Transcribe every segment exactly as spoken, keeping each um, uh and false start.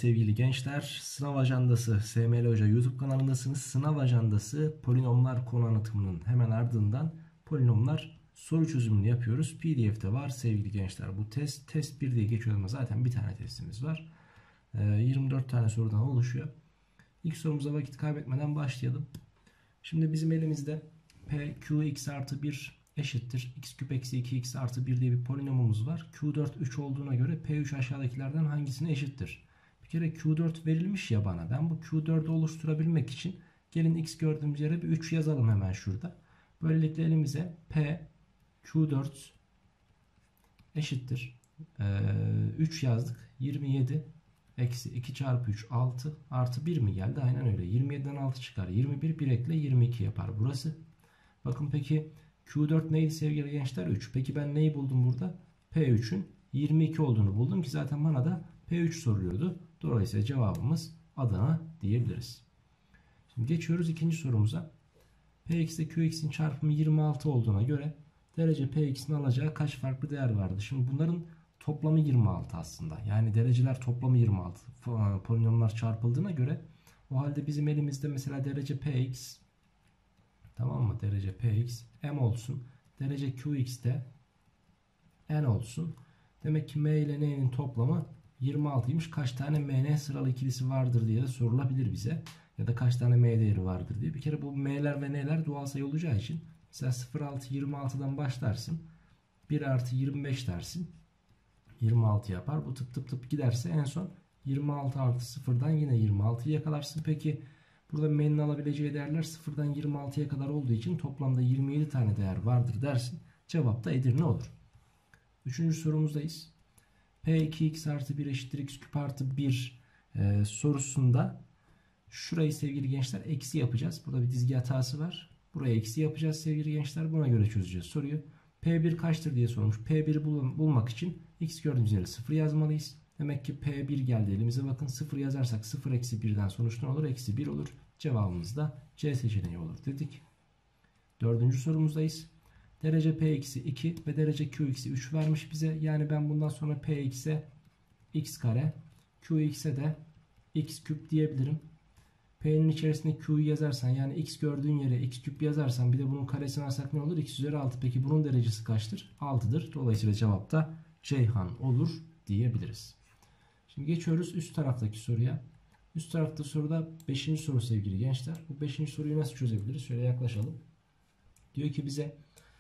sevgili gençler. Sınav Ajandası S M L Hoca YouTube kanalındasınız. Sınav Ajandası polinomlar konu anlatımının hemen ardından polinomlar soru çözümünü yapıyoruz. P D F'de var sevgili gençler bu test. Test bir diye geçiyor ama zaten bir tane testimiz var. yirmi dört tane sorudan oluşuyor. İlk sorumuza vakit kaybetmeden başlayalım. Şimdi bizim elimizde P Qx artı bir eşittir x küp eksi iki x artı bir diye bir polinomumuz var. Q dört üç olduğuna göre P üç aşağıdakilerden hangisine eşittir? Bir kere Q dört verilmiş ya bana. Ben bu Q dördü oluşturabilmek için gelin x gördüğümüz yere bir üç yazalım hemen şurada. Böylelikle elimize P Q dört eşittir. Ee, üç yazdık. yirmi yedi eksi iki çarpı üç altı artı bir mi geldi? Aynen öyle. yirmi yediden altı çıkar. yirmi bir bir ekle yirmi iki yapar burası. Bakın peki Q dört neydi sevgili gençler? üç. Peki ben neyi buldum burada? P üçün yirmi iki olduğunu buldum ki zaten bana da P üç soruluyordu. Dolayısıyla cevabımız Adana diyebiliriz. Şimdi geçiyoruz ikinci sorumuza. Px ile Qx'in çarpımı yirmi altı olduğuna göre derece Px'in alacağı kaç farklı değer vardı? Şimdi bunların toplamı yirmi altı aslında. Yani dereceler toplamı yirmi altı. Polinomlar çarpıldığına göre o halde bizim elimizde mesela derece Px, tamam mı? Derece Px m olsun. Derece Qx de n olsun. Demek ki m ile n'nin toplamı yirmi altıymış. Kaç tane mn sıralı ikilisi vardır diye de sorulabilir bize. Ya da kaç tane m değeri vardır diye. Bir kere bu m'ler ve n'ler doğal sayı olacağı için mesela sıfır altı yirmi altıdan başlarsın. bir artı yirmi beş dersin. yirmi altı yapar. Bu tıp tıp tıp giderse en son yirmi altı artı sıfırdan yine yirmi altıyı yakalarsın. Peki burada m'nin alabileceği değerler sıfırdan yirmi altıya kadar olduğu için toplamda yirmi yedi tane değer vardır dersin. Cevap da Edirne olur. Üçüncü sorumuzdayız. P iki x artı bir eşittir x küp artı bir e, sorusunda şurayı sevgili gençler eksi yapacağız. Burada bir dizgi hatası var. Buraya eksi yapacağız sevgili gençler. Buna göre çözeceğiz soruyu. P bir kaçtır diye sormuş. P bir'i bul bulmak için x gördüğümüz yere sıfır yazmalıyız. Demek ki P bir geldi elimize. Bakın sıfır yazarsak sıfır eksi birden sonuç ne olur? Eksi bir olur. Cevabımız da C seçeneği olur dedik. Dördüncü sorumuzdayız. Derece P eksi iki ve derece Q eksi üç vermiş bize. Yani ben bundan sonra P x'e x kare, Q x'e de x küp diyebilirim. P'nin içerisinde Q'yu yazarsan, yani x gördüğün yere x küp yazarsan, bir de bunun karesini alsak ne olur? X üzeri altı. Peki bunun derecesi kaçtır? altıdır. Dolayısıyla cevap da Ceyhan olur diyebiliriz. Şimdi geçiyoruz üst taraftaki soruya. Üst tarafta soruda beşinci soru sevgili gençler. Bu beşinci soruyu nasıl çözebiliriz? Şöyle yaklaşalım. Diyor ki bize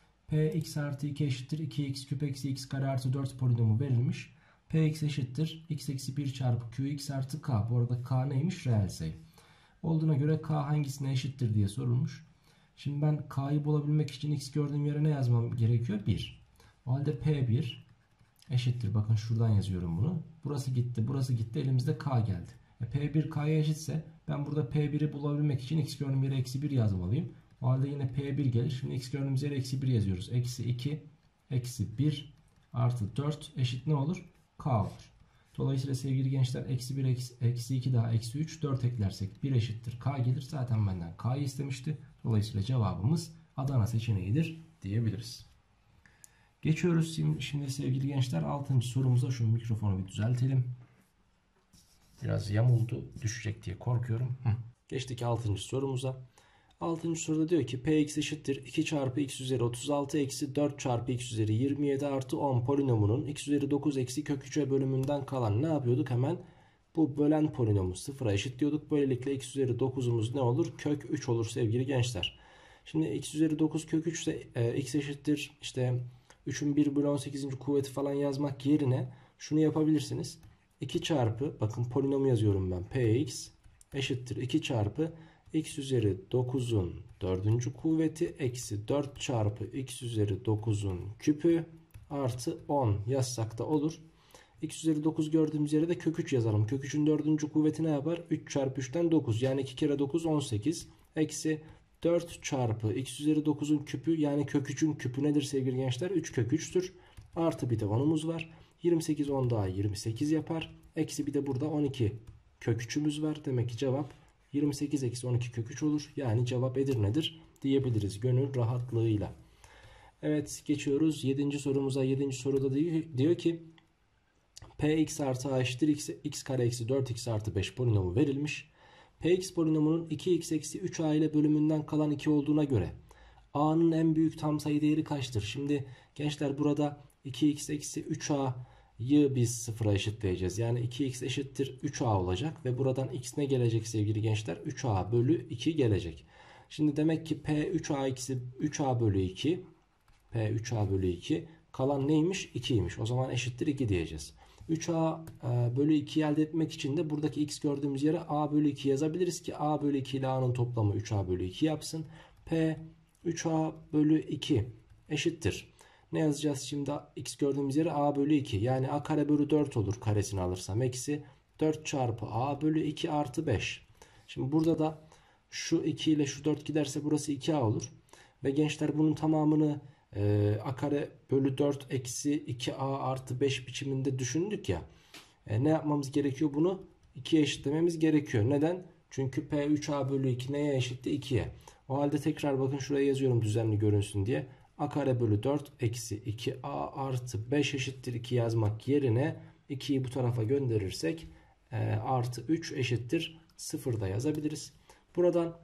P x artı iki eşittir iki x küp eksi x kare artı dört polinomu verilmiş. P x eşittir x eksi bir çarpı q x artı k. Bu arada k neymiş? Reel sayı. Olduğuna göre k hangisine eşittir diye sorulmuş. Şimdi ben k'yı bulabilmek için x gördüğüm yere ne yazmam gerekiyor? bir. O halde P bir eşittir. Bakın şuradan yazıyorum bunu. Burası gitti, burası gitti. Elimizde k geldi. E, P bir k'ya eşitse ben burada P bir'i bulabilmek için x gördüğüm yere eksi bir yazmalıyım. O halde yine P bir gelir. Şimdi x gördüğümüz yere eksi bir yazıyoruz. Eksi iki eksi bir artı dört eşit ne olur? K olur. Dolayısıyla sevgili gençler eksi bir eksi, eksi iki daha eksi üç, dört eklersek bir eşittir K gelir. Zaten benden K'yı istemişti. Dolayısıyla cevabımız Adana seçeneğidir diyebiliriz. Geçiyoruz şimdi, şimdi sevgili gençler altıncı sorumuza. Şu mikrofonu bir düzeltelim. Biraz yamuldu, düşecek diye korkuyorum. Hı. Geçtik altıncı sorumuza. altıncı soruda diyor ki Px eşittir iki çarpı x üzeri otuz altı eksi dört çarpı x üzeri yirmi yedi artı on polinomunun x üzeri dokuz eksi kök üçe bölümünden kalan ne yapıyorduk? Hemen bu bölen polinomu sıfıra eşitliyorduk. Böylelikle x üzeri dokuzumuz ne olur? Kök üç olur sevgili gençler. Şimdi x üzeri dokuz kök üç ise e, x eşittir işte üçün bir bölü on sekizinci kuvveti falan yazmak yerine şunu yapabilirsiniz. iki çarpı, bakın polinomu yazıyorum ben, Px eşittir iki çarpı x üzeri dokuzun dördüncü kuvveti eksi dört çarpı x üzeri dokuzun küpü artı on yazsak da olur. X üzeri dokuz gördüğümüz yere de kök üç yazalım. Kök üçün dördüncü kuvveti ne yapar? üç çarpı üçten dokuz. Yani iki kere dokuz on sekiz. Eksi dört çarpı x üzeri dokuzun küpü, yani kök üçün küpü nedir sevgili gençler? üç kök üç'tür. Artı bir de on'umuz var. yirmi sekiz on daha yirmi sekiz yapar. Eksi bir de burada on iki kök üç'ümüz var. Demek ki cevap yirmi sekiz eksi on iki kök üç olur. Yani cevap Edirne'dir diyebiliriz gönül rahatlığıyla. Evet, geçiyoruz yedinci sorumuza. yedinci soruda diyor ki Px artı a eşittir x, x kare eksi dört x artı beş polinomu verilmiş. Px polinomunun iki x eksi üç a ile bölümünden kalan iki olduğuna göre a'nın en büyük tam sayı değeri kaçtır? Şimdi gençler burada iki x eksi üç a'yı biz sıfıra eşitleyeceğiz. Yani iki x eşittir üç a olacak ve buradan x ne gelecek sevgili gençler? üç a bölü iki gelecek. Şimdi demek ki p üç a eksi üç a bölü iki, p üç a bölü iki, kalan neymiş? ikiymiş. O zaman eşittir iki diyeceğiz. üç a bölü ikiyi elde etmek için de buradaki x gördüğümüz yere a bölü iki yazabiliriz ki a bölü iki ile a'nın toplamı üç a bölü iki yapsın. P üç a bölü iki eşittir. Ne yazacağız şimdi? X gördüğümüz yere a bölü iki. Yani a kare bölü dört olur karesini alırsam. Eksi dört çarpı a bölü iki artı beş. Şimdi burada da şu iki ile şu dört giderse burası iki a olur. Ve gençler bunun tamamını e, a kare bölü dört eksi iki a artı beş biçiminde düşündük ya. E, ne yapmamız gerekiyor? Bunu ikiye eşitlememiz gerekiyor. Neden? Çünkü p üç a bölü iki neye eşitti? ikiye. O halde tekrar bakın şuraya yazıyorum düzenli görünsün diye. A kare bölü dört eksi iki a artı beş eşittir iki yazmak yerine ikiyi bu tarafa gönderirsek e, artı üç eşittir sıfır da yazabiliriz. Buradan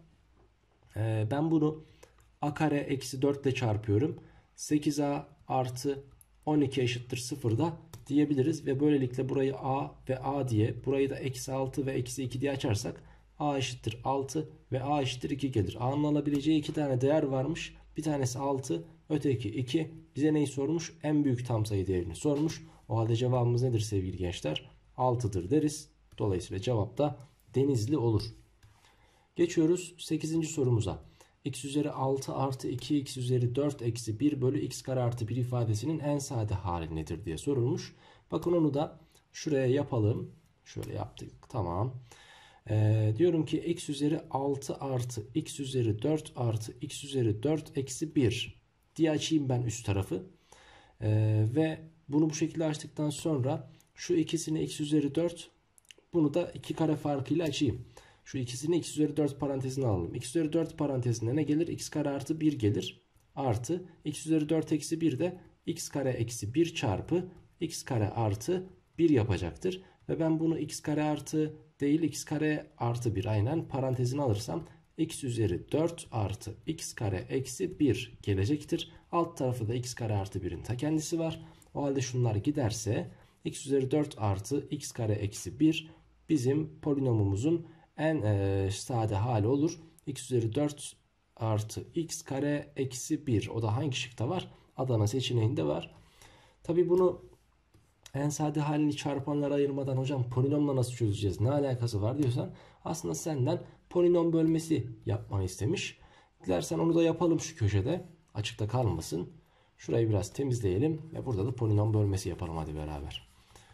e, ben bunu a kare eksi dört ile çarpıyorum. sekiz a artı on iki eşittir sıfır da diyebiliriz. Ve böylelikle burayı a ve a diye, burayı da eksi altı ve eksi iki diye açarsak a eşittir altı ve a eşittir iki gelir. A'nın alabileceği iki tane değer varmış. Bir tanesi altı, öteki iki. Bize neyi sormuş? En büyük tam sayı değerini sormuş. O halde cevabımız nedir sevgili gençler? altıdır deriz. Dolayısıyla cevap da Denizli olur. Geçiyoruz sekizinci sorumuza. X üzeri altı artı iki x üzeri dört eksi bir bölü x kare artı bir ifadesinin en sade hali nedir diye sorulmuş. Bakın onu da şuraya yapalım. Şöyle yaptık. Tamam. Ee, diyorum ki x üzeri altı artı x üzeri dört artı x üzeri dört eksi bir diye açayım ben üst tarafı. Ee, ve bunu bu şekilde açtıktan sonra şu ikisini x üzeri dört, bunu da iki kare farkıyla açayım. Şu ikisini x üzeri dört parantezine alalım. X üzeri dört parantezinde ne gelir? X kare artı bir gelir. Artı x üzeri dört eksi bir de x kare eksi bir çarpı x kare artı bir yapacaktır. Ve ben bunu x kare artı değil x kare artı bir aynen parantezine alırsam x üzeri dört artı x kare eksi bir gelecektir. Alt tarafı da x kare artı birin ta kendisi var. O halde şunlar giderse x üzeri dört artı x kare eksi bir bizim polinomumuzun en e, sade hali olur. X üzeri dört artı x kare eksi bir. O da hangi şıkta var? Adana seçeneğinde var. Tabi bunu en sade halini çarpanlara ayırmadan hocam polinomla nasıl çözeceğiz? Ne alakası var diyorsan aslında senden polinom bölmesi yapmanı istemiş. Dilersen onu da yapalım şu köşede. Açıkta kalmasın. Şurayı biraz temizleyelim ve burada da polinom bölmesi yapalım hadi beraber.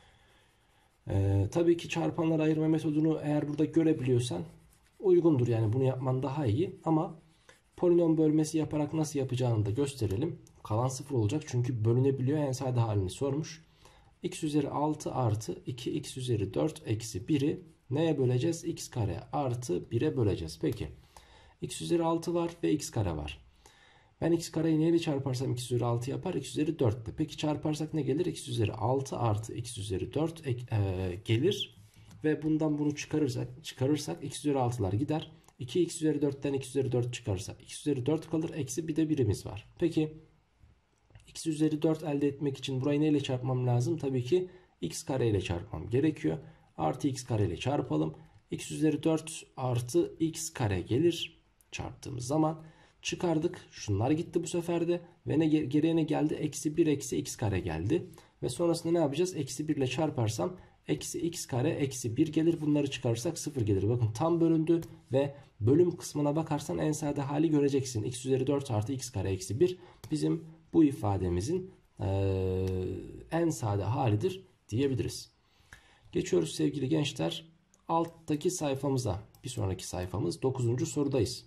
Ee, tabii ki çarpanlara ayırma metodunu eğer burada görebiliyorsan uygundur. Yani bunu yapman daha iyi. Ama polinom bölmesi yaparak nasıl yapacağını da gösterelim. Kalan sıfır olacak çünkü bölünebiliyor. En sade halini sormuş. X üzeri altı artı iki x üzeri dört eksi biri neye böleceğiz? X kare artı bire böleceğiz. Peki. X üzeri altı var ve x kare var. Ben x kareyi neyle çarparsam x üzeri altı yapar? X üzeri dört ile. Peki çarparsak ne gelir? X üzeri altı artı x üzeri dört e, gelir. Ve bundan bunu çıkarırsak, çıkarırsak x üzeri altılar gider. iki x üzeri dörtten x üzeri dört çıkarırsak x üzeri dört kalır. Eksi bir de birimiz var. Peki x üzeri dört elde etmek için burayı neyle çarpmam lazım? Tabii ki x kare ile çarpmam gerekiyor. Artı x kare ile çarpalım. X üzeri dört artı x kare gelir. Çarptığımız zaman çıkardık. Şunlar gitti bu sefer de. Ve ne geriye ne geldi? Eksi bir eksi x kare geldi. Ve sonrasında ne yapacağız? Eksi bir ile çarparsam eksi x kare eksi bir gelir. Bunları çıkarırsak sıfır gelir. Bakın tam bölündü ve bölüm kısmına bakarsan en sade hali göreceksin. X üzeri dört artı x kare eksi bir bizim bu ifademizin ee, en sade halidir diyebiliriz. Geçiyoruz sevgili gençler. Alttaki sayfamıza. Bir sonraki sayfamız dokuzuncu sorudayız.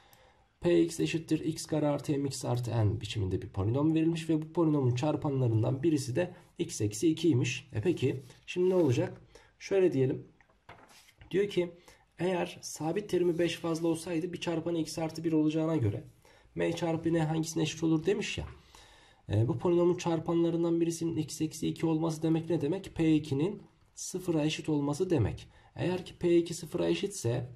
Px eşittir x kare artı mx artı n biçiminde bir polinom verilmiş ve bu polinomun çarpanlarından birisi de x eksi ikiymiş. E peki şimdi ne olacak? Şöyle diyelim. Diyor ki eğer sabit terimi beş fazla olsaydı bir çarpanı x artı bir olacağına göre m çarpı n hangisine eşit olur demiş ya. E, bu polinomun çarpanlarından birisinin x eksi iki olması demek ne demek? P iki'nin sıfıra eşit olması demek. Eğer ki P iki sıfıra eşitse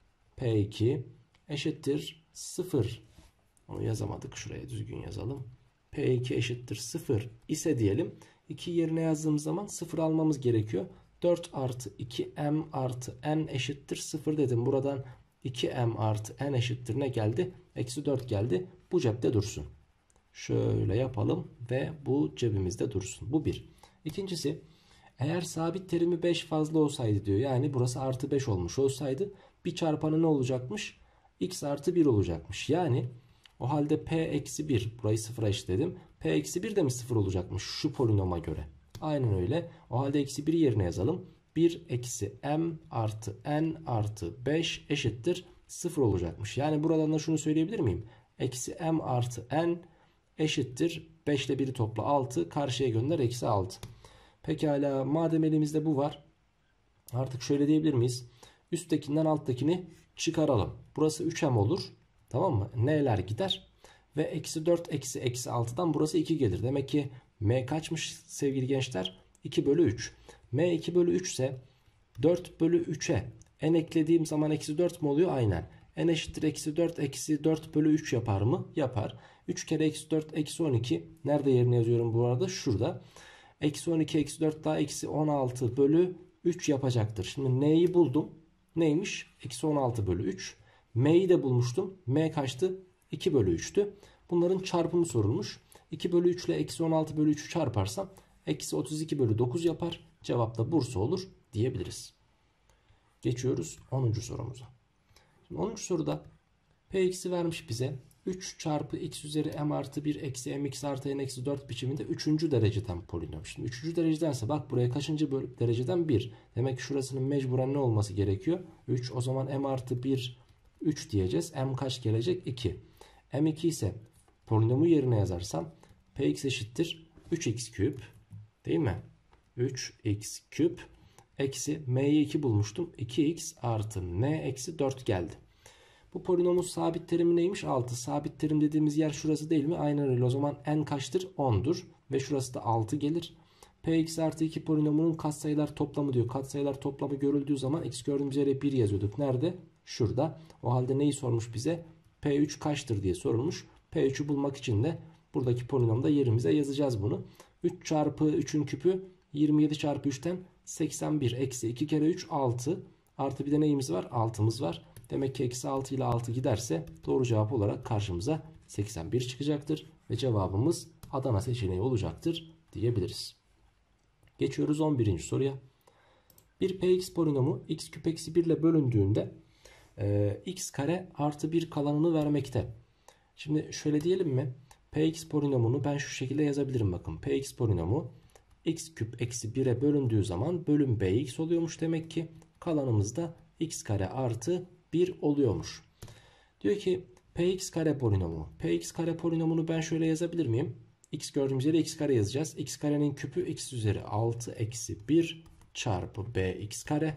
P iki eşittir sıfır. Onu yazamadık. Şuraya düzgün yazalım. P iki eşittir sıfır ise diyelim. iki yerine yazdığımız zaman sıfır almamız gerekiyor. dört artı iki m artı n eşittir sıfır dedim. Buradan iki m artı n eşittir ne geldi? Eksi dört geldi. Bu cepte dursun. Şöyle yapalım ve bu cebimizde dursun. Bu bir. İkincisi, eğer sabit terimi beş fazla olsaydı diyor. Yani burası artı beş olmuş olsaydı bir çarpanı ne olacakmış? X artı bir olacakmış. Yani o halde P eksi bir, burayı sıfıra eşitledim. P eksi bir de mi sıfır olacakmış şu polinoma göre? Aynen öyle. O halde eksi bir yerine yazalım. bir eksi m artı n artı beş eşittir sıfır olacakmış. Yani buradan da şunu söyleyebilir miyim? Eksi m artı n eşittir beş ile bir'i topla altı. Karşıya gönder eksi altı. Pekala, madem elimizde bu var. Artık şöyle diyebilir miyiz? Üsttekinden alttakini çıkaralım. Burası üç m olur. Tamam mı? N'ler gider. Ve eksi dört eksi eksi altıdan burası iki gelir. Demek ki m kaçmış sevgili gençler? iki bölü üç. M iki bölü üç ise dört bölü üç'e n eklediğim zaman eksi dört mi oluyor? Aynen. N eşittir eksi dört eksi dört bölü üç yapar mı? Yapar. üç kere eksi dört eksi on iki. Nerede yerine yazıyorum bu arada? Şurada. Eksi on iki eksi dört daha eksi on altı bölü üç yapacaktır. Şimdi n'yi buldum. Neymiş? Eksi on altı bölü üç. M'yi de bulmuştum. M kaçtı? iki bölü üç'tü. Bunların çarpımı sorulmuş. iki bölü üç ile eksi on altı bölü üç'ü çarparsam eksi otuz iki bölü dokuz yapar. Cevap da Bursa olur diyebiliriz. Geçiyoruz onuncu sorumuza. Şimdi onuncu soruda Px'i vermiş bize. üç çarpı x üzeri m artı bir eksi mx artı n eksi dört biçiminde üçüncü dereceden polinom. Şimdi üçüncü derecedense bak buraya kaçıncı dereceden? bir. Demek ki şurasının mecburen ne olması gerekiyor? üç. O zaman m artı bir üç diyeceğiz. M kaç gelecek? iki. m iki ise polinomu yerine yazarsam px eşittir üç x küp. Değil mi? üç x küp eksi m'yi iki bulmuştum. iki x artı n eksi dört geldi. Bu polinomun sabit terimi neymiş? altı. Sabit terim dediğimiz yer şurası değil mi? Aynen öyle. O zaman n kaçtır? on'dur. Ve şurası da altı gelir. Px artı iki polinomunun katsayılar toplamı diyor. Katsayılar toplamı görüldüğü zaman x gördüğümüz yere bir yazıyorduk. Nerede? Şurada. O halde neyi sormuş bize? P üç kaçtır diye sorulmuş. P üç'ü bulmak için de buradaki polinomda yerimize yazacağız bunu. üç çarpı üçün küpü yirmi yedi çarpı üç'ten seksen bir. Eksi iki kere üç altı. Artı bir de neyimiz var? altımız var. Demek ki eksi altı ile altı giderse doğru cevap olarak karşımıza seksen bir çıkacaktır. Ve cevabımız Adana seçeneği olacaktır diyebiliriz. Geçiyoruz on birinci soruya. Bir Px polinomu x küp eksi bir ile bölündüğünde e, x kare artı bir kalanını vermekte. Şimdi şöyle diyelim mi? Px polinomunu ben şu şekilde yazabilirim bakın. Px polinomu x küp eksi bir'e bölündüğü zaman bölüm bx oluyormuş demek ki. Kalanımız da x kare artı bir oluyormuş. Diyor ki px kare polinomu. Px kare polinomunu ben şöyle yazabilir miyim? X gördüğümüz yere x kare yazacağız. X karenin küpü x üzeri altı eksi bir çarpı bx kare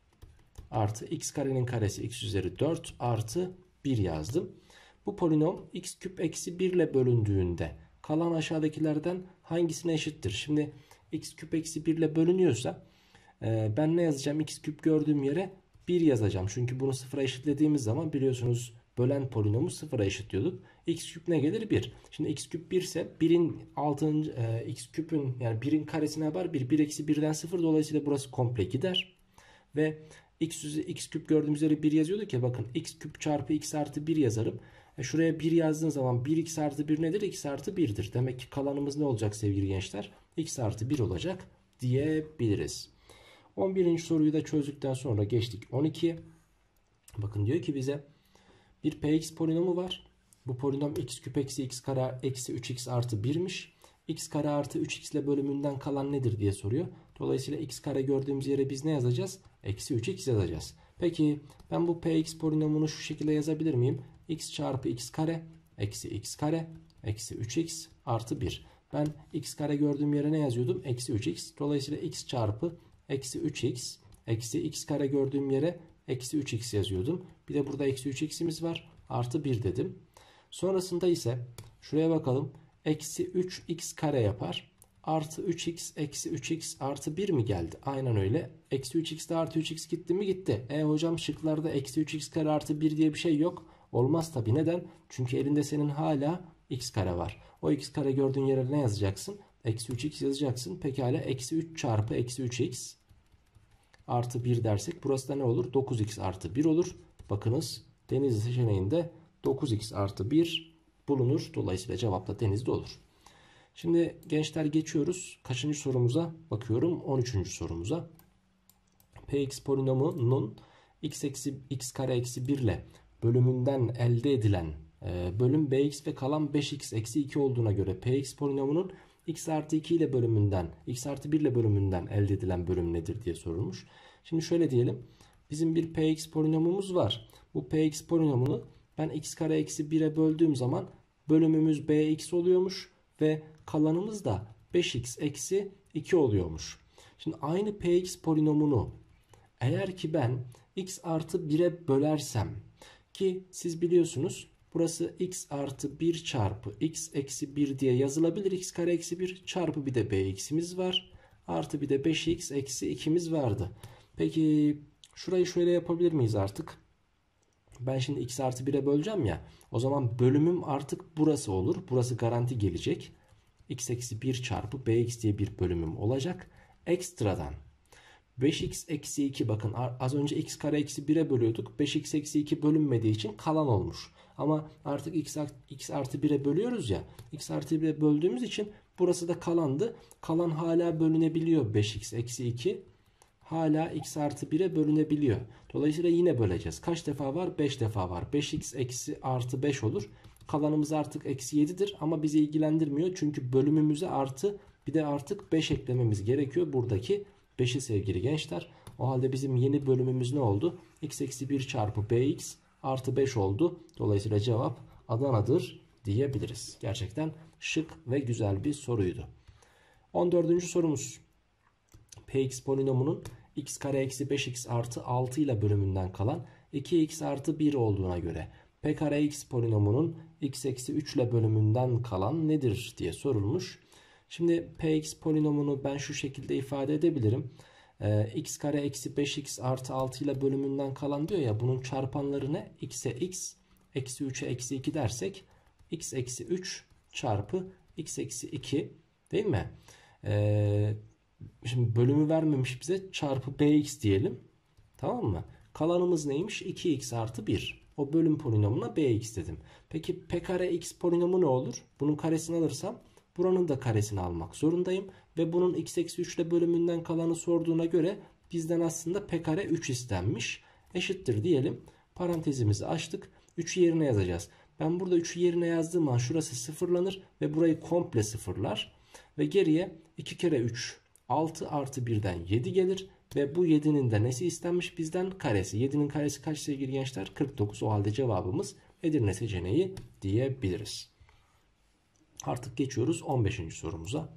artı x karenin karesi x üzeri dört artı bir yazdım. Bu polinom x küp eksi bir ile bölündüğünde kalan aşağıdakilerden hangisine eşittir? Şimdi x küp eksi bir ile bölünüyorsa e, ben ne yazacağım? X küp gördüğüm yere bir yazacağım. Çünkü bunu sıfıra eşitlediğimiz zaman biliyorsunuz bölen polinomu sıfıra eşitliyorduk. X küp ne gelir? bir. Şimdi x küp bir ise birin altıncı e, x küpün yani birin karesine yapar bir. bir eksi birden sıfır, dolayısıyla burası komple gider. Ve x, x küp gördüğümüz yere bir yazıyorduk ya, bakın x küp çarpı x artı bir yazarım. E şuraya bir yazdığım zaman bir x artı bir nedir? X artı bir'dir. Demek ki kalanımız ne olacak sevgili gençler? X artı bir olacak diyebiliriz. on birinci soruyu da çözdükten sonra geçtik on ikiye. Bakın diyor ki bize bir Px polinomu var. Bu polinom x küp eksi x kare eksi üç x artı bir'miş. X kare artı üç x ile bölümünden kalan nedir diye soruyor. Dolayısıyla x kare gördüğümüz yere biz ne yazacağız? Eksi üç x yazacağız. Peki ben bu Px polinomunu şu şekilde yazabilir miyim? X çarpı x kare eksi x kare eksi üç x artı bir. Ben x kare gördüğüm yere ne yazıyordum? Eksi üç x. Dolayısıyla x çarpı eksi üç x eksi x kare gördüğüm yere eksi üç x yazıyordum. Bir de burada eksi üç x'imiz var. Artı bir dedim. Sonrasında ise şuraya bakalım. eksi üç x kare yapar. Artı üç x eksi üç x artı bir mi geldi? Aynen öyle. Eksi üç x'de artı üç x gitti mi? Gitti. E hocam şıklarda eksi üç x kare artı bir diye bir şey yok. Olmaz tabi. Neden? Çünkü elinde senin hala x kare var. O x kare gördüğün yere ne yazacaksın? Eksi üç x yazacaksın. Pekala eksi üç çarpı eksi üç x artı bir dersek burası da ne olur? dokuz x artı bir olur. Bakınız Denizli seçeneğinde dokuz x artı bir bulunur. Dolayısıyla cevap da Denizli olur. Şimdi gençler geçiyoruz. Kaçıncı sorumuza bakıyorum? on üçüncü sorumuza. Px polinomunun x eksi x kare eksi bir ile bölümünden elde edilen e, bölüm bx ve kalan beş x eksi iki olduğuna göre px polinomunun x artı iki ile bölümünden x artı bir ile bölümünden elde edilen bölüm nedir diye sorulmuş. Şimdi şöyle diyelim. Bizim bir px polinomumuz var. Bu px polinomunu ben x kare eksi bire böldüğüm zaman bölümümüz bx oluyormuş ve kalanımız da beş x eksi iki oluyormuş. Şimdi aynı px polinomunu eğer ki ben x artı bire bölersem, ki siz biliyorsunuz burası x artı bir çarpı x eksi bir diye yazılabilir. X kare eksi bir çarpı bir de bx'imiz var. Artı bir de beş x eksi ikimiz vardı. Peki şurayı şöyle yapabilir miyiz artık? Ben şimdi x artı bire böleceğim ya. O zaman bölümüm artık burası olur. Burası garanti gelecek. X eksi bir çarpı bx diye bir bölümüm olacak. Ekstradan beş x eksi iki, bakın az önce x kare eksi bire bölüyorduk. beş x eksi iki bölünmediği için kalan olmuş. Ama artık x, x artı bire bölüyoruz ya. X artı bire böldüğümüz için burası da kalandı. Kalan hala bölünebiliyor. beş x eksi iki hala x artı bire bölünebiliyor. Dolayısıyla yine böleceğiz. Kaç defa var? beş defa var. beş x eksi artı beş olur. Kalanımız artık eksi yedidir ama bizi ilgilendirmiyor. Çünkü bölümümüze artı bir de artık beş eklememiz gerekiyor. Buradaki beşi sevgili gençler. O halde bizim yeni bölümümüz ne oldu? X eksi bir çarpı bx artı beş oldu. Dolayısıyla cevap Adana'dır diyebiliriz. Gerçekten şık ve güzel bir soruydu. on dördüncü sorumuz. Px polinomunun x kare eksi beş x artı altı ile bölümünden kalan iki x artı bir olduğuna göre p kare x polinomunun x eksi üç ile bölümünden kalan nedir diye sorulmuş. Şimdi px polinomunu ben şu şekilde ifade edebilirim. Ee, x kare eksi beş x artı altı ile bölümünden kalan diyor ya, bunun çarpanları ne? X'e x, eksi üçe eksi iki dersek x eksi üç çarpı x eksi iki değil mi? Ee, şimdi bölümü vermemiş bize, çarpı bx diyelim. Tamam mı? Kalanımız neymiş? iki x artı bir. O bölüm polinomuna bx dedim. Peki p kare x polinomu ne olur? Bunun karesini alırsam buranın da karesini almak zorundayım. Ve bunun x eksi üç ile bölümünden kalanı sorduğuna göre bizden aslında p kare üç istenmiş. Eşittir diyelim. Parantezimizi açtık. üçü yerine yazacağız. Ben burada üçü yerine yazdığım an şurası sıfırlanır ve burayı komple sıfırlar. Ve geriye iki kere üç altı artı birden yedi gelir. Ve bu yedinin de nesi istenmiş bizden? Karesi. yedinin karesi kaç sevgili gençler? kırk dokuz. O halde cevabımız Edirne seçeneği diyebiliriz. Artık geçiyoruz on beşinci sorumuza.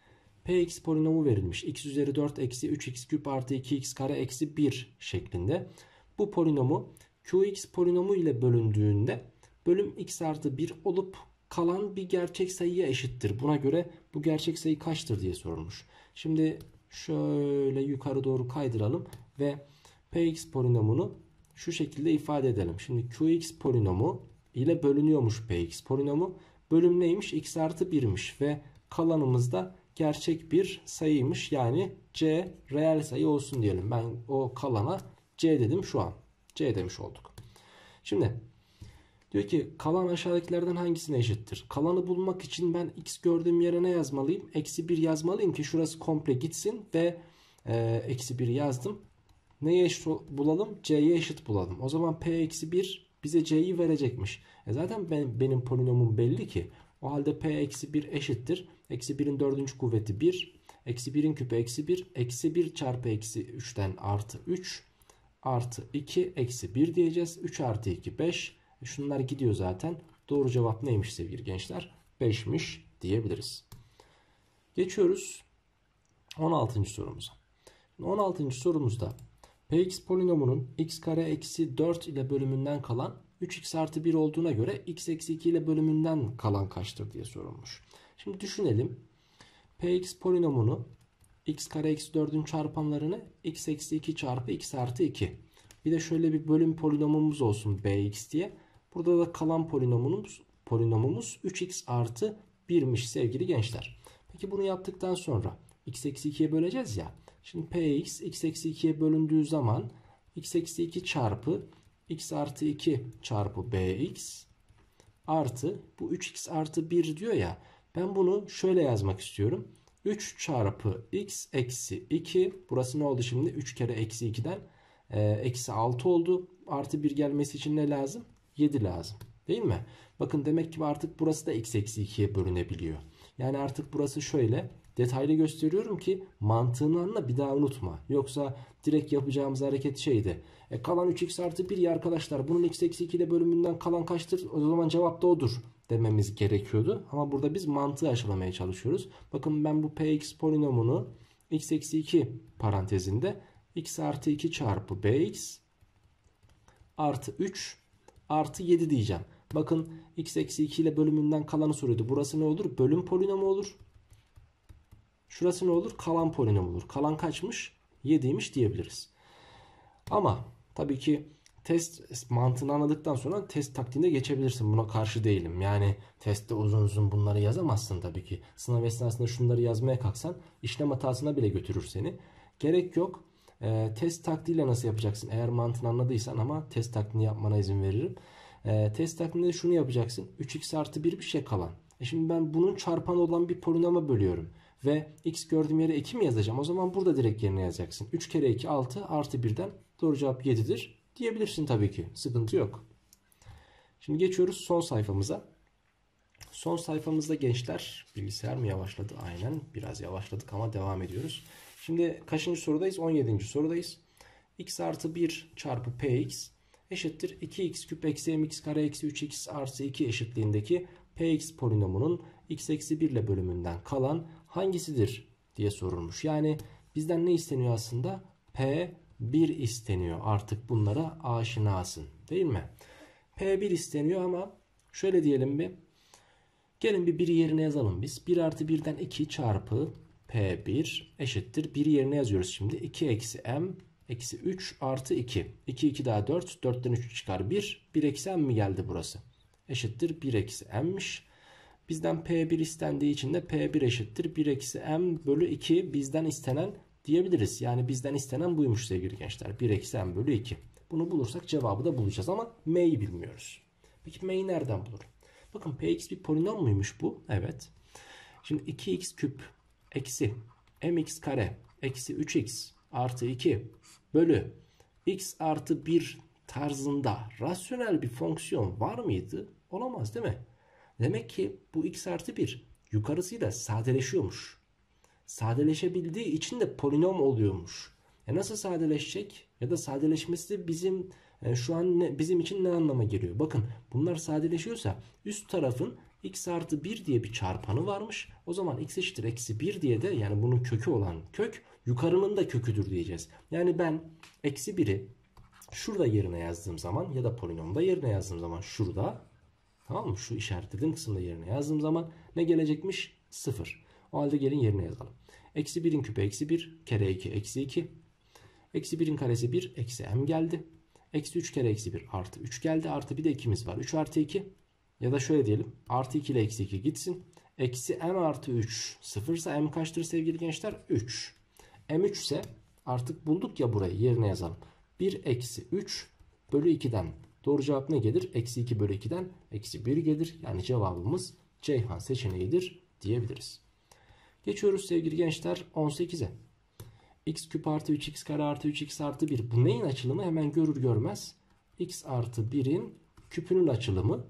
Px polinomu verilmiş. X üzeri dört eksi üç x küp artı iki x kare eksi bir şeklinde. Bu polinomu Qx polinomu ile bölündüğünde bölüm x artı bir olup kalan bir gerçek sayıya eşittir. Buna göre bu gerçek sayı kaçtır diye sorulmuş. Şimdi şöyle yukarı doğru kaydıralım ve Px polinomunu şu şekilde ifade edelim. Şimdi Qx polinomu ile bölünüyormuş Px polinomu. Bölüm neymiş? X artı birmiş ve kalanımız da gerçek bir sayıymış. Yani C reel sayı olsun diyelim. Ben o kalana C dedim şu an. C demiş olduk. Şimdi diyor ki kalan aşağıdakilerden hangisine eşittir? Kalanı bulmak için ben x gördüğüm yere ne yazmalıyım? Eksi bir yazmalıyım ki şurası komple gitsin ve e, eksi bir yazdım. Neye eşit bulalım? C'ye eşit bulalım. O zaman P eksi bir bize C'yi verecekmiş. E zaten ben, benim polinomum belli ki. O halde P eksi bir eşittir. Eksi birin dördüncü kuvveti bir. Eksi birin küpü eksi bir. Eksi bir çarpı eksi üçten artı üç. Artı iki eksi bir diyeceğiz. üç artı iki beş. Şunlar gidiyor zaten. Doğru cevap neymiş sevgili gençler? beşmiş diyebiliriz. Geçiyoruz on altıncı sorumuza. on altıncı sorumuzda Px polinomunun x kare eksi dört ile bölümünden kalan üç x artı bir olduğuna göre x eksi iki ile bölümünden kalan kaçtır diye sorulmuş. Şimdi düşünelim. Px polinomunu x kare eksi dördün çarpanlarını x eksi iki çarpı x artı iki. Bir de şöyle bir bölüm polinomumuz olsun bx diye. Burada da kalan polinomumuz, polinomumuz üç x artı birmiş sevgili gençler. Peki bunu yaptıktan sonra x eksi ikiye böleceğiz ya. Şimdi px x eksi ikiye bölündüğü zaman x eksi iki çarpı x artı iki çarpı bx artı bu üç x artı bir diyor ya. Ben bunu şöyle yazmak istiyorum. üç çarpı x eksi iki. Burası ne oldu şimdi? üç kere eksi ikiden e, eksi altı oldu. Artı bir gelmesi için ne lazım? yedi lazım. Değil mi? Bakın demek ki artık burası da x eksi ikiye bölünebiliyor. Yani artık burası şöyle. Detaylı gösteriyorum ki mantığını anla, bir daha unutma. Yoksa direkt yapacağımız hareket şeydi. E, kalan üç x artı bir ya arkadaşlar. Bunun x eksi iki ile bölümünden kalan kaçtır? O zaman cevap da odur dememiz gerekiyordu. Ama burada biz mantığı aşılamaya çalışıyoruz. Bakın ben bu px polinomunu x eksi iki parantezinde x artı iki çarpı bx artı üç artı yedi diyeceğim. Bakın x eksi iki ile bölümünden kalanı soruyordu. Burası ne olur? Bölüm polinomu olur. Şurası ne olur? Kalan polinom olur. Kalan kaçmış? yediymiş diyebiliriz. Ama tabii ki test mantığını anladıktan sonra test taktiğine geçebilirsin. Buna karşı değilim. Yani testte uzun uzun bunları yazamazsın tabii ki. Sınav esnasında şunları yazmaya kalksan işlem hatasına bile götürür seni. Gerek yok. E, test taktiğiyle nasıl yapacaksın? Eğer mantığını anladıysan, ama test taktiğini yapmana izin veririm. E, test taktiğinde şunu yapacaksın. üç x artı bir bir şey kalan. E şimdi ben bunun çarpanı olan bir polinoma bölüyorum. Ve x gördüğüm yere iki mi yazacağım? O zaman burada direkt yerine yazacaksın. üç kere iki altı artı birden doğru cevap yedidir diyebilirsin tabii ki. Sıkıntı yok. Şimdi geçiyoruz son sayfamıza. Son sayfamızda gençler, bilgisayar mı yavaşladı? Aynen, biraz yavaşladık ama devam ediyoruz. Şimdi kaçıncı sorudayız? on yedinci sorudayız. X artı bir çarpı px eşittir iki x küp eksi mx kare eksi üç x artı iki eşitliğindeki px polinomunun x eksi bir ile bölümünden kalan hangisidir diye sorulmuş. Yani bizden ne isteniyor aslında? P bir isteniyor. Artık bunlara aşinasın. Değil mi? P bir isteniyor ama şöyle diyelim bir. Gelin bir biri yerine yazalım biz. bir artı birden iki çarpı P bir eşittir. biri yerine yazıyoruz şimdi. iki eksi m eksi üç artı iki. iki, iki daha dört. dörtten üç çıkar bir. bir eksi m mi geldi burası? Eşittir bir eksi m'miş. Bizden P bir istendiği için de P bir eşittir bir eksi m bölü iki bizden istenen diyebiliriz. Yani bizden istenen buymuş sevgili gençler. bir eksi m bölü iki. Bunu bulursak cevabı da bulacağız ama m'yi bilmiyoruz. Peki m'yi nereden bulurum? Bakın px bir polinom muymuş bu? Evet. Şimdi iki x küp eksi mx kare eksi üç x artı iki bölü x artı bir tarzında rasyonel bir fonksiyon var mıydı? Olamaz değil mi? Demek ki bu x artı bir yukarısıyla sadeleşiyormuş. Sadeleşebildiği için de polinom oluyormuş. E nasıl sadeleşecek? Ya da sadeleşmesi de bizim e, şu an ne, bizim için ne anlama geliyor? Bakın bunlar sadeleşiyorsa üst tarafın x artı bir diye bir çarpanı varmış. O zaman x eşittir eksi bir diye de, yani bunun kökü olan kök yukarının da köküdür diyeceğiz. Yani ben eksi biri şurada yerine yazdığım zaman ya da polinomda yerine yazdığım zaman şurada, tamam mı? Şu işaretlediğim kısımda yerine yazdığım zaman ne gelecekmiş? sıfır. O halde gelin yerine yazalım. Eksi birin küpü eksi bir kere iki eksi iki. Eksi birin karesi bir eksi m geldi. Eksi üç kere eksi bir artı üç geldi. Artı bir de ikimiz var. üç artı iki. Ya da şöyle diyelim. Artı iki ile eksi iki gitsin. Eksi m artı üç. sıfırsa m kaçtır sevgili gençler? üç. m üç ise artık bulduk ya, burayı yerine yazalım. bir eksi üç bölü ikiden. Doğru cevap ne gelir? Eksi iki bölü ikiden eksi bir gelir. Yani cevabımız Ceyhan seçeneğidir diyebiliriz. Geçiyoruz sevgili gençler on sekize. X küp artı üç x kare artı üç x artı bir. Bu neyin açılımı? Hemen görür görmez. X artı birin küpünün açılımı.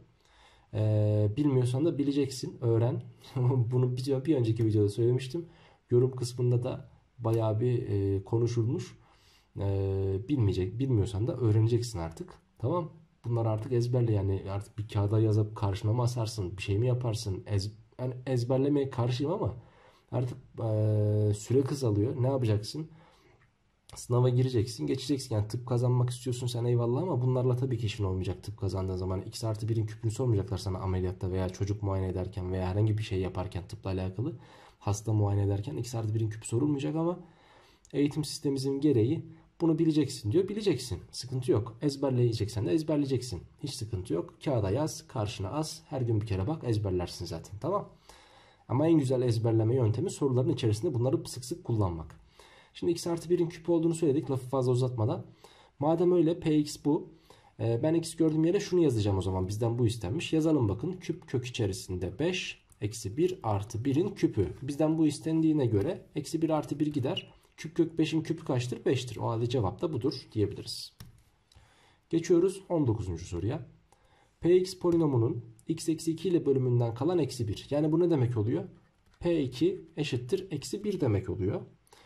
Ee, bilmiyorsan da bileceksin. Öğren. Bunu bir, bir önceki videoda söylemiştim. Yorum kısmında da bayağı bir e, konuşulmuş. Ee, bilmeyecek, bilmiyorsan da öğreneceksin artık. Tamam. Bunlar artık ezberle, yani artık bir kağıda yazıp karşına mı asarsın? Bir şey mi yaparsın? Ez, yani ezberlemeye karşıyım ama artık e, süre kısalıyor. Ne yapacaksın? Sınava gireceksin, geçeceksin. Yani tıp kazanmak istiyorsun sen, eyvallah, ama bunlarla tabii ki işin olmayacak tıp kazandığın zaman. X artı birin küpünü sormayacaklar sana ameliyatta veya çocuk muayene ederken veya herhangi bir şey yaparken tıpla alakalı. Hasta muayene ederken X artı birin küpü sorulmayacak ama eğitim sistemimizin gereği bunu bileceksin diyor. Bileceksin. Sıkıntı yok. Ezberleyeceksen de ezberleyeceksin. Hiç sıkıntı yok. Kağıda yaz, karşına as. Her gün bir kere bak, ezberlersin zaten. Tamam. Ama en güzel ezberleme yöntemi soruların içerisinde bunları sık sık kullanmak. Şimdi x artı birin küpü olduğunu söyledik lafı fazla uzatmadan. Madem öyle px bu. Ben x gördüğüm yere şunu yazacağım o zaman. Bizden bu istenmiş. Yazalım bakın. Küp kök içerisinde beş eksi bir artı birin küpü. Bizden bu istendiğine göre eksi bir artı bir gider. Küp kök beşin küpü kaçtır? beştir. O halde cevap da budur diyebiliriz. Geçiyoruz on dokuzuncu soruya. Px polinomunun x eksi iki ile bölümünden kalan eksi bir. Yani bu ne demek oluyor? P iki eşittir eksi bir demek oluyor.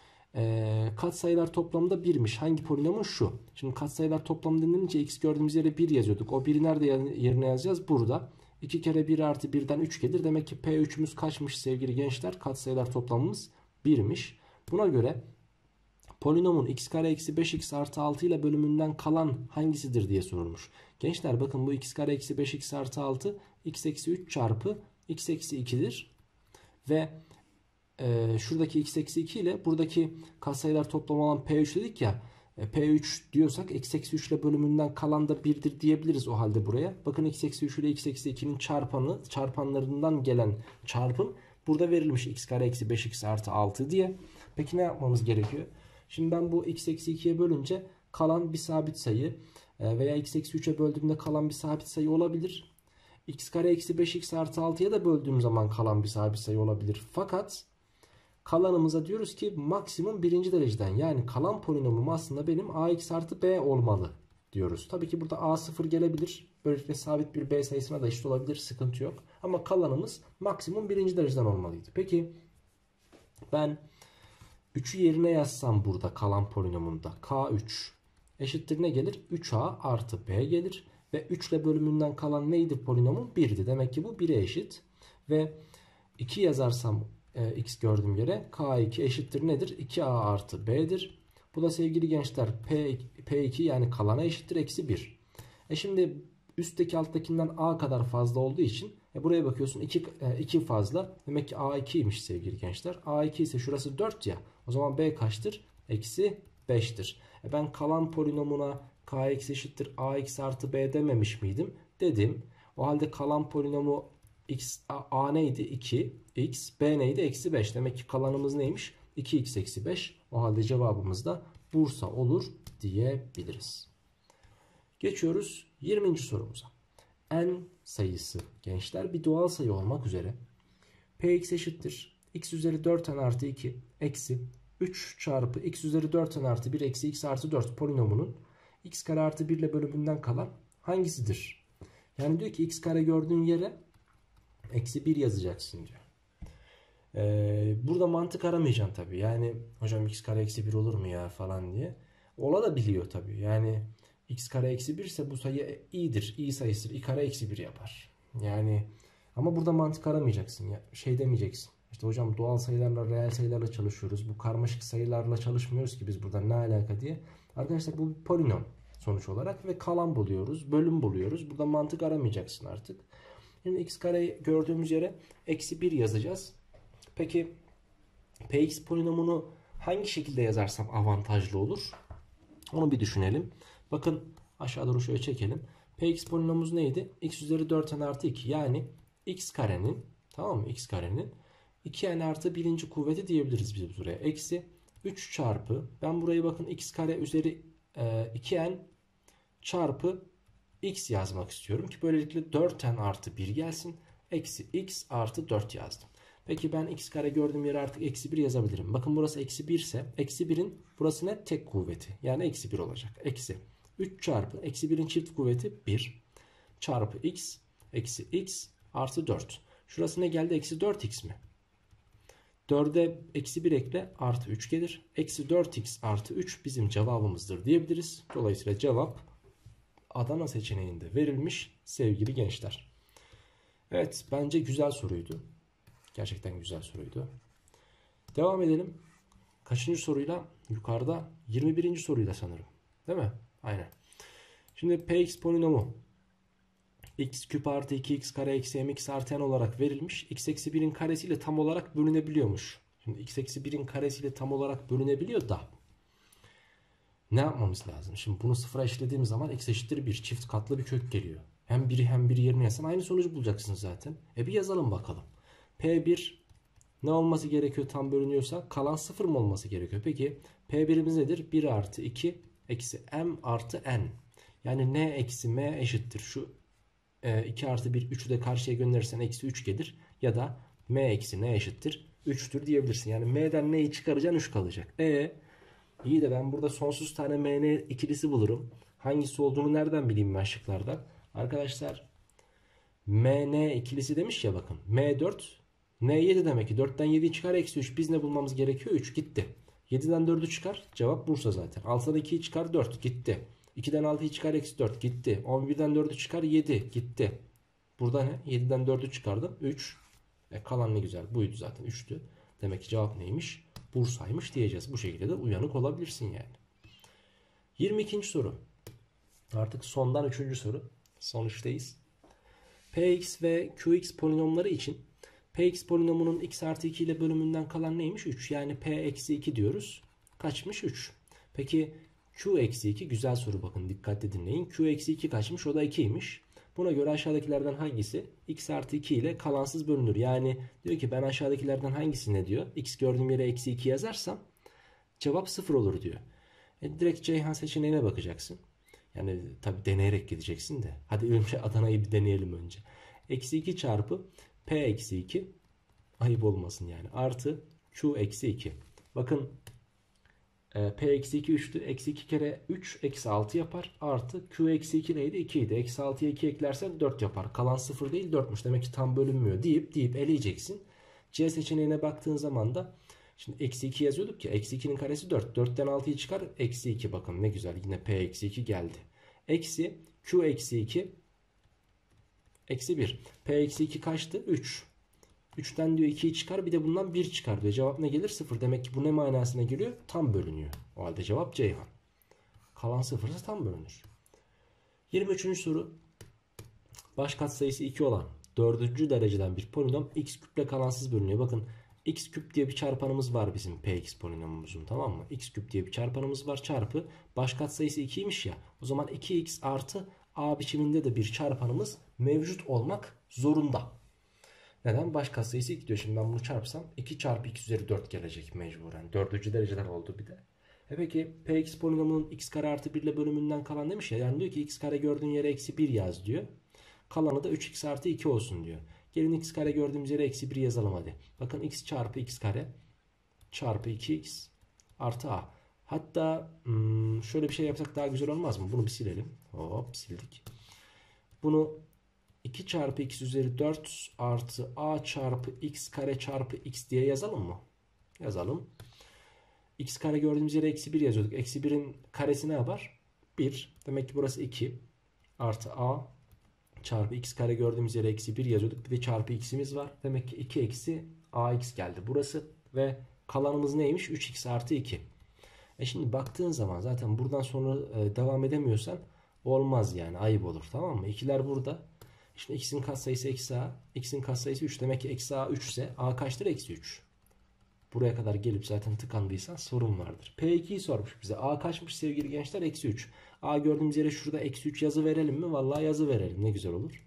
E, katsayılar toplamı birmiş. Hangi polinomun? Şu. Şimdi katsayılar toplamı denilince x gördüğümüz yere bir yazıyorduk. O biri nerede yerine yazacağız? Burada. iki kere bir artı birden üç gelir. Demek ki P üç'ümüz kaçmış sevgili gençler? Katsayılar toplamımız birmiş. Buna göre polinomun x kare eksi beş x artı altı ile bölümünden kalan hangisidir diye sorulmuş. Gençler bakın, bu x kare eksi beş x artı altı x eksi üç çarpı x eksi iki'dir. Ve e, şuradaki x eksi iki ile buradaki katsayılar toplamı olan P üç dedik ya. E, P üç diyorsak x eksi üç ile bölümünden kalan da bir'dir diyebiliriz o halde buraya. Bakın x eksi üç ile x eksi iki'nin çarpanı, çarpanlarından gelen çarpım burada verilmiş, x kare eksi beş x artı altı diye. Peki ne yapmamız gerekiyor? Şimdi ben bu x eksi iki'ye bölünce kalan bir sabit sayı veya x eksi üç'e böldüğümde kalan bir sabit sayı olabilir. X kare eksi beş x artı altı'ya da böldüğüm zaman kalan bir sabit sayı olabilir. Fakat kalanımıza diyoruz ki maksimum birinci dereceden, yani kalan polinomum aslında benim ax artı b olmalı diyoruz. Tabii ki burada a sıfır gelebilir. Böylelikle sabit bir b sayısına da eşit olabilir. Sıkıntı yok. Ama kalanımız maksimum birinci dereceden olmalıydı. Peki ben üç'ü yerine yazsam burada kalan polinomumda k üç eşittir ne gelir? üç a artı b gelir. Ve üç ile bölümünden kalan neydi polinomum? bir'di. Demek ki bu bir'e eşit. Ve iki yazarsam e, x gördüğüm yere k iki eşittir nedir? iki a artı b'dir. Bu da sevgili gençler P, P iki yani kalana eşittir eksi bir. E şimdi üstteki alttakinden a kadar fazla olduğu için e buraya bakıyorsun iki, e, iki fazla. Demek ki a iki'ymiş sevgili gençler. a iki ise şurası dört ya. O zaman b kaçtır? Eksi beş'tir. E ben kalan polinomuna kx eşittir ax artı b dememiş miydim? Dedim. O halde kalan polinomu x, a, a neydi? iki x. B neydi? Eksi beş. Demek ki kalanımız neymiş? iki x eksi beş. O halde cevabımız da Bursa olur diyebiliriz. Geçiyoruz yirminci sorumuza. N sayısı gençler bir doğal sayı olmak üzere px eşittir x üzeri dört n artı iki eksi üç çarpı x üzeri dört n artı bir eksi x artı dört polinomunun x kare artı bir ile bölümünden kalan hangisidir? Yani diyor ki x kare gördüğün yere eksi bir yazacaksın diyor. Ee, burada mantık aramayacaksın tabii. Yani hocam x kare eksi bir olur mu ya falan diye. Ola da biliyor tabii. Yani x kare eksi bir ise bu sayı iyidir. İyi sayısıdır. I kare eksi bir yapar. Yani ama burada mantık aramayacaksın. Ya, şey demeyeceksin. İşte hocam doğal sayılarla, reel sayılarla çalışıyoruz. Bu karmaşık sayılarla çalışmıyoruz ki biz burada, ne alaka diye. Arkadaşlar bu bir polinom sonuç olarak ve kalan buluyoruz. Bölüm buluyoruz. Burada mantık aramayacaksın artık. Şimdi x kare gördüğümüz yere eksi bir yazacağız. Peki px polinomunu hangi şekilde yazarsam avantajlı olur? Onu bir düşünelim. Bakın aşağı doğru şöyle çekelim. Px polinomumuz neydi? X üzeri dört n artı iki. Yani x karenin, tamam mı? X karenin iki n artı birinci kuvveti diyebiliriz biz buraya. Eksi üç çarpı, ben burayı bakın x kare üzeri e, iki n çarpı x yazmak istiyorum ki böylelikle dört n artı bir gelsin. Eksi x artı dört yazdım. Peki ben x kare gördüğüm yere artık eksi bir yazabilirim. Bakın burası eksi bir ise eksi bir'in burası ne? Tek kuvveti. Yani eksi bir olacak. Eksi üç çarpı eksi bir'in çift kuvveti bir çarpı x eksi x artı dört. Şurası ne geldi? Eksi dört x mi? dört'e eksi bir ekle artı üç gelir. Eksi dört x artı üç bizim cevabımızdır diyebiliriz. Dolayısıyla cevap Adana seçeneğinde verilmiş sevgili gençler. Evet, bence güzel soruydu. Gerçekten güzel soruydu. Devam edelim. Kaçıncı soruyla? yukarıda yirmi birinci soruyla sanırım. Değil mi? Aynen. Şimdi Px polinomu x küp artı iki x kare eksi mx artı n olarak verilmiş. X eksi birin karesiyle tam olarak bölünebiliyormuş. Şimdi x eksi birin karesiyle tam olarak bölünebiliyor da ne yapmamız lazım? Şimdi bunu sıfıra eşitlediğimiz zaman x eşittir bir, çift katlı bir kök geliyor. Hem biri hem biri yerine yazsan aynı sonucu bulacaksın zaten. E bir yazalım bakalım. P bir ne olması gerekiyor tam bölünüyorsa? Kalan sıfır mı olması gerekiyor? Peki P birimiz nedir? bir artı iki eksi m artı n. Yani n eksi m eşittir. Şu e, iki artı bir üçü de karşıya gönderirsen eksi üç gelir. Ya da m eksi n eşittir üçtür diyebilirsin. Yani m'den n'yi çıkaracaksın üç kalacak. E iyi de ben burada sonsuz tane mn ikilisi bulurum. Hangisi olduğunu nereden bileyim ben şıklardan? Arkadaşlar mn ikilisi demiş ya bakın. m dört n yedi demek ki. dörtten yediyi çıkar eksi üç. Biz ne bulmamız gerekiyor? üç gitti. yediden dördü çıkar. Cevap Bursa zaten. altıdan ikiyi çıkar dört gitti. ikiden altıyı çıkar eksi dört gitti. on birden dördü çıkar yedi gitti. Burada ne? yediden dördü çıkardım. üç. E kalan ne güzel. Buydu zaten. üçtü. Demek ki cevap neymiş? Bursa'ymış diyeceğiz. Bu şekilde de uyanık olabilirsin yani. yirmi ikinci soru. Artık sondan üçüncü soru. Son üçteyiz. Px ve Qx polinomları için Px polinomunun x artı iki ile bölümünden kalan neymiş? üç. Yani P eksi iki diyoruz. Kaçmış? üç. Peki Q eksi iki güzel soru bakın dikkatli dinleyin. Q eksi iki kaçmış? O da ikiymiş. Buna göre aşağıdakilerden hangisi x artı iki ile kalansız bölünür? Yani diyor ki ben aşağıdakilerden hangisine diyor. X gördüğüm yere eksi iki yazarsam cevap sıfır olur diyor. E, direkt Ceyhan seçeneğine bakacaksın. Yani tabi deneyerek gideceksin de. Hadi önce Adana'yı bir deneyelim önce. Eksi iki çarpı P eksi iki. Ayıp olmasın yani. Artı Q eksi iki. Bakın e, P eksi iki üçtü. Eksi iki kere üç eksi altı yapar. Artı Q eksi iki neydi? iki idi. Eksi altıya iki eklersen dört yapar. Kalan sıfır değil dörtmüş. Demek ki tam bölünmüyor deyip deyip eleyeceksin. C seçeneğine baktığın zaman da şimdi eksi iki yazıyorduk ya. Eksi ikinin karesi dört. dörtten altıyı çıkar. Eksi iki bakın ne güzel. Yine P eksi iki geldi. Eksi Q eksi iki eksi bir. P eksi iki kaçtı? üç. üçten diyor ikiyi çıkar. Bir de bundan bir çıkar diyor. Cevap ne gelir? sıfır. Demek ki bu ne manasına geliyor? Tam bölünüyor. O halde cevap Ceyhan. Kalan sıfırsa tam bölünür. yirmi üçüncü soru. Baş katsayısı iki olan dördüncü dereceden bir polinom x küple kalansız bölünüyor. Bakın x küp diye bir çarpanımız var bizim Px polinomumuzun, tamam mı? X küp diye bir çarpanımız var, çarpı baş katsayısı ikiymiş ya. O zaman iki x artı a biçiminde de bir çarpanımız mevcut olmak zorunda. Neden? Baş katsayısı iki diyor. Şimdi ben bunu çarpsam iki çarpı x üzeri dört gelecek mecburen. Dördüncü dereceden oldu bir de. E peki Px polinomunun x kare artı bir ile bölümünden kalan demiş ya. Yani diyor ki x kare gördüğün yere eksi bir yaz diyor. Kalanı da üç x artı iki olsun diyor. Gelin x kare gördüğümüz yere eksi bir yazalım hadi. Bakın x çarpı x kare çarpı iki x artı a. Hatta hmm, şöyle bir şey yapsak daha güzel olmaz mı? Bunu bir silelim. Hop sildik. Bunu iki çarpı x üzeri dört artı a çarpı x kare çarpı x diye yazalım mı? Yazalım. X kare gördüğümüz yere eksi bir yazıyorduk. Eksi birin karesi ne yapar? bir. Demek ki burası iki artı a çarpı x kare gördüğümüz yere eksi bir yazıyorduk. Bir de çarpı x'imiz var. Demek ki iki eksi ax geldi burası. Ve kalanımız neymiş? üç x artı iki. E şimdi baktığın zaman zaten buradan sonra e, devam edemiyorsan olmaz yani. Ayıp olur, tamam mı? ikiler burada. Şimdi x'in katsayısı eksi a. X'in katsayısı üç. Demek ki eksi a üç ise a kaçtır? Eksi üç. Buraya kadar gelip zaten tıkandıysan sorun vardır. P ikiyi sormuş bize. A kaçmış sevgili gençler? Eksi üç. A gördüğümüz yere şurada eksi üç yazı verelim mi? Vallahi yazı verelim. Ne güzel olur.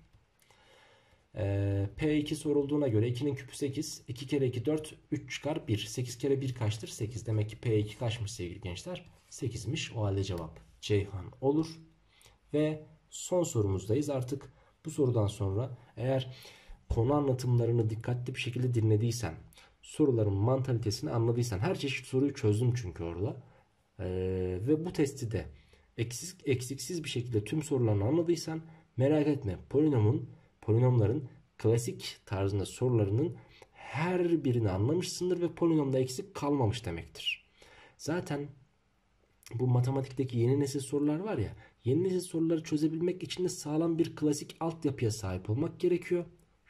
Ee, P iki sorulduğuna göre ikinin küpü sekiz. iki kere iki dört. üç çıkar bir. sekiz kere bir kaçtır? sekiz. Demek ki P iki kaçmış sevgili gençler? sekizmiş. O halde cevap Ceyhan olur. Ve son sorumuzdayız. Artık bu sorudan sonra eğer konu anlatımlarını dikkatli bir şekilde dinlediysen, soruların mantalitesini anladıysan, her çeşit soruyu çözdüm çünkü orada. Ee, ve bu testi de eksik, eksiksiz bir şekilde tüm sorularını anladıysan merak etme. Polinomun, polinomların klasik tarzında sorularının her birini anlamışsındır ve polinomda eksik kalmamış demektir. Zaten bu matematikteki yeni nesil sorular var ya, yeni nesil soruları çözebilmek için de sağlam bir klasik altyapıya sahip olmak gerekiyor.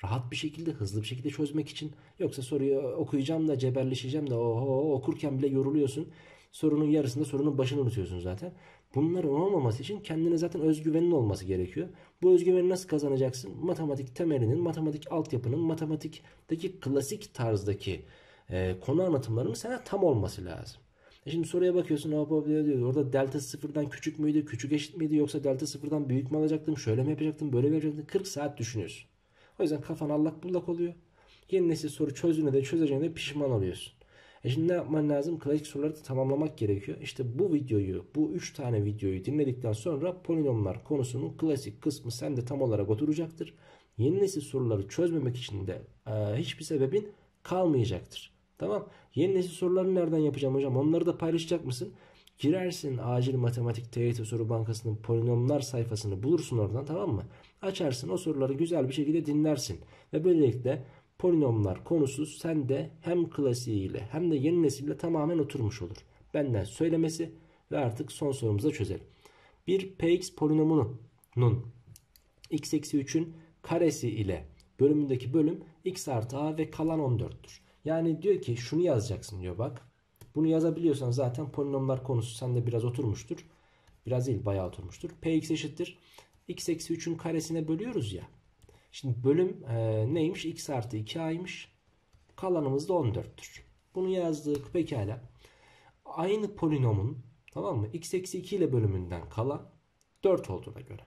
rahat bir şekilde, hızlı bir şekilde çözmek için. Yoksa soruyu okuyacağım da cebelleşeceğim de oho, okurken bile yoruluyorsun. Sorunun yarısında sorunun başını unutuyorsun zaten. Bunların olmaması için kendine zaten özgüvenin olması gerekiyor. Bu özgüveni nasıl kazanacaksın? Matematik temelinin, matematik altyapının, matematikteki klasik tarzdaki e, konu anlatımlarının sana tam olması lazım. E şimdi soruya bakıyorsun, hop hop diyor. Orada delta sıfırdan küçük müydü, küçük eşit miydi, yoksa delta sıfırdan büyük mü alacaktım, şöyle mi yapacaktım, böyle mi yapacaktım? kırk saat düşünüyorsun. O yüzden kafan allak bullak oluyor. Yeni nesil soru çözdüğüne de çözeceğine de pişman oluyorsun. E şimdi ne yapman lazım? Klasik soruları da tamamlamak gerekiyor. İşte bu videoyu, bu üç tane videoyu dinledikten sonra polinomlar konusunun klasik kısmı sende tam olarak oturacaktır. Yeni nesil soruları çözmemek için de e, hiçbir sebebin kalmayacaktır. Tamam. Yeni nesil soruları nereden yapacağım hocam? Onları da paylaşacak mısın? Girersin acil matematik T Y T soru bankasının polinomlar sayfasını bulursun oradan, tamam mı? Açarsın, o soruları güzel bir şekilde dinlersin. Ve böylelikle polinomlar konusu sende hem klasiğiyle hem de yeni nesille tamamen oturmuş olur. Benden söylemesi ve artık son sorumuza çözelim. Bir Px polinomunun x eksi üçün karesi ile bölümündeki bölüm x artı a ve kalan on dörttür. Yani diyor ki şunu yazacaksın diyor bak. Bunu yazabiliyorsan zaten polinomlar konusu sende biraz oturmuştur. Biraz değil, bayağı oturmuştur. Px eşittir x eksi üçün karesine bölüyoruz ya. Şimdi bölüm e, neymiş? X artı iki a'ymış. Kalanımız da on dörttür. Bunu yazdık pekala. Aynı polinomun, tamam mı? X eksi iki ile bölümünden kalan dört olduğuna göre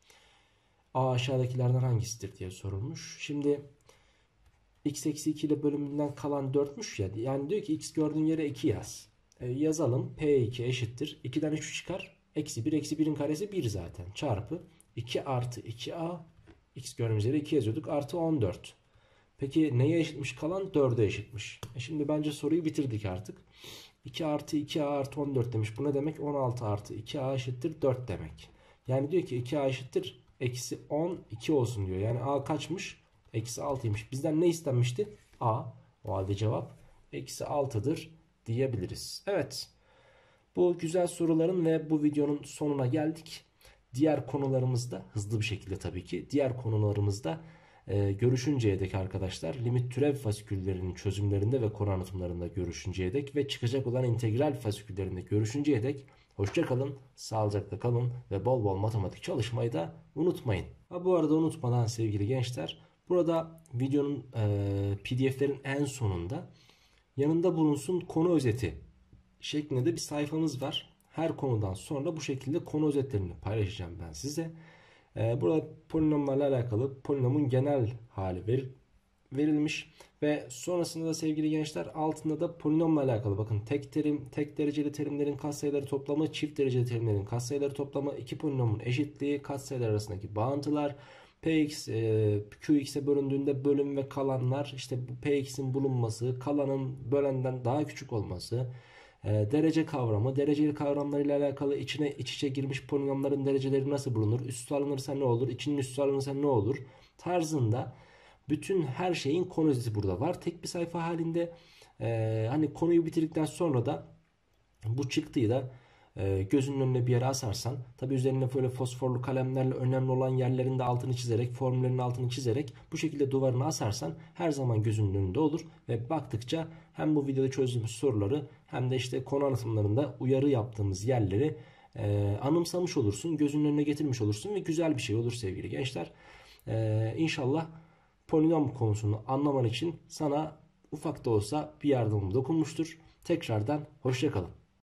a aşağıdakilerden hangisidir diye sorulmuş. Şimdi x eksi iki ile bölümünden kalan dörtmüş ya. Yani diyor ki x gördüğün yere iki yaz. E, yazalım. P iki eşittir. ikiden üç çıkar. Eksi bir. Eksi birin karesi bir zaten. Çarpı iki artı iki a. X gördüğümüz yere iki yazıyorduk. Artı on dört. Peki neye eşitmiş kalan? dörde eşitmiş. E şimdi bence soruyu bitirdik artık. iki artı iki a artı on dört demiş. Bu ne demek? on altı artı iki a eşittir dört demek. Yani diyor ki iki a eşittir eksi on iki olsun diyor. Yani a kaçmış? Eksi altıymış. Bizden ne istenmişti? A. O halde cevap eksi altıdır diyebiliriz. Evet. Bu güzel soruların ve bu videonun sonuna geldik. Diğer konularımızda hızlı bir şekilde tabii ki diğer konularımızda e, görüşünceye dek arkadaşlar, limit türev fasiküllerinin çözümlerinde ve konu anlatımlarında görüşünceye dek ve çıkacak olan integral fasiküllerinde görüşünceye dek hoşça kalın, sağlıcakla kalın ve bol bol matematik çalışmayı da unutmayın. Ha, bu arada unutmadan sevgili gençler, burada videonun e, P D F'lerin en sonunda yanında bulunsun konu özeti şeklinde de bir sayfamız var. Her konudan sonra bu şekilde konu özetlerini paylaşacağım ben size. Ee, burada polinomlarla alakalı polinomun genel hali ver, verilmiş. Ve sonrasında da sevgili gençler altında da polinomla alakalı bakın tek terim, tek dereceli terimlerin katsayıları toplamı, çift dereceli terimlerin katsayıları toplamı, iki polinomun eşitliği, katsayılar arasındaki bağıntılar, Px, e, Qx'e bölündüğünde bölüm ve kalanlar, işte bu Px'in bulunması, kalanın bölenden daha küçük olması, derece kavramı, dereceli kavramlarıyla alakalı içine iç içe girmiş polinomların dereceleri nasıl bulunur, üstü alınırsa ne olur, içinin üstü alınırsa ne olur tarzında bütün her şeyin konu özeti burada var. Tek bir sayfa halinde e, hani konuyu bitirdikten sonra da bu çıktıyı da e, gözünün önüne bir yere asarsan, tabi üzerine böyle fosforlu kalemlerle önemli olan yerlerinde altını çizerek, formüllerin altını çizerek bu şekilde duvarına asarsan her zaman gözünün önünde olur ve baktıkça hem bu videoda çözdüğümüz soruları hem de işte konu anlatımlarında uyarı yaptığımız yerleri e, anımsamış olursun, gözünün önüne getirmiş olursun ve güzel bir şey olur sevgili gençler. E, İnşallah polinom konusunu anlaman için sana ufak da olsa bir yardımım dokunmuştur. Tekrardan hoşça kalın.